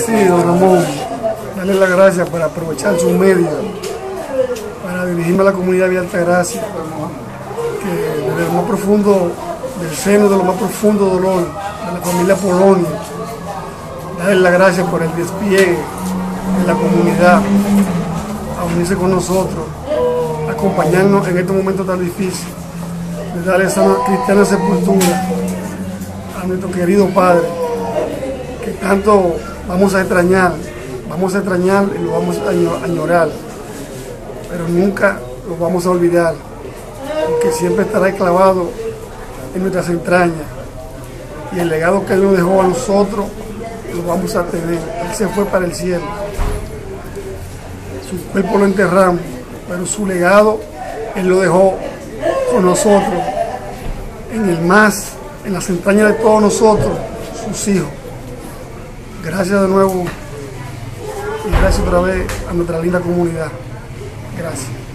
Sí, don Ramón, darle las gracias por aprovechar sus medios para dirigirme a la comunidad de Altagracia, que desde lo más profundo, del seno de lo más profundo dolor de la familia Polonia, darle las gracias por el despliegue de la comunidad a unirse con nosotros, acompañarnos en este momento tan difícil, de darle esa cristiana sepultura a nuestro querido padre, que tanto vamos a extrañar y lo vamos a añorar, pero nunca lo vamos a olvidar, porque siempre estará clavado en nuestras entrañas, y el legado que Él nos dejó a nosotros lo vamos a tener. Él se fue para el cielo, su cuerpo lo enterramos, pero su legado Él lo dejó con nosotros, en las entrañas de todos nosotros, sus hijos. Gracias de nuevo y gracias otra vez a nuestra linda comunidad. Gracias.